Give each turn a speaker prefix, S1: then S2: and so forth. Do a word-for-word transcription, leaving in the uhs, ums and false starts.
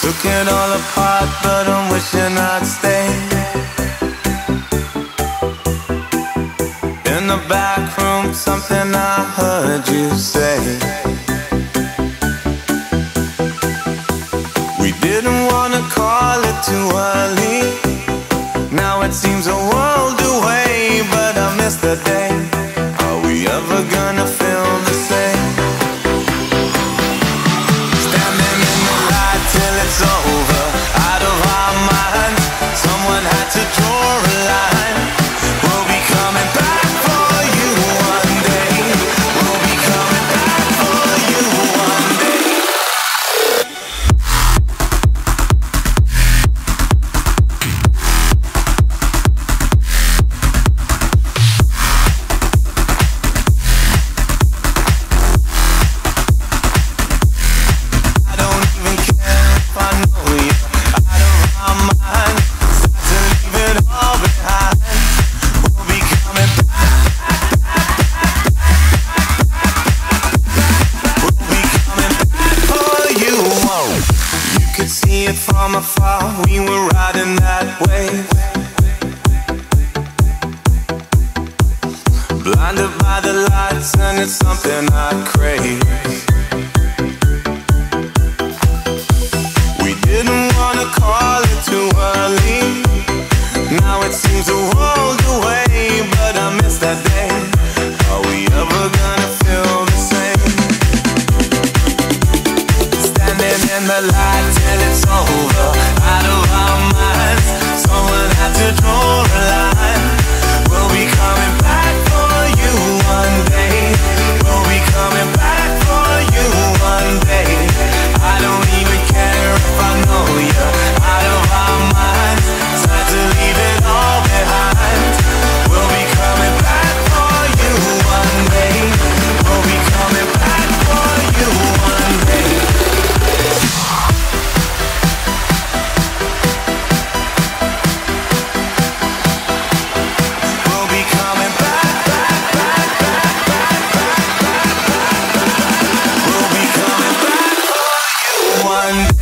S1: Took it all apart, but I'm wishing I'd stay. In the back room, something I heard you say. We didn't wanna call it too early. Now it seems a world away, but I miss the day. Are we ever gonna feel the same? Standing in the light till it's over, out of our minds. Someone had to draw a line. We'll be coming back for you one day. We'll be coming back for you one day. I don't even care if I know you. Out of our minds, start to leave it all behind. We'll be coming back. We'll be coming back for you. Whoa. You could see it from afar. We were riding that wave, blinded by the lights, and it's something I crave. We didn't wanna call it too early. Now it seems a world away, but I miss that day. Are we ever gonna feel the same? Standing in the light till it's over, out of our minds. Someone had to draw a line. We'll be coming back for you one day. We'll be coming back for you one day. I don't even care if I know you. Out of our minds, time to leave it all behind. We'll be coming back for you one day. We'll be coming back for you one day. We'll be coming back, back, back, back, back, back, back, back. We'll be coming back for you one day.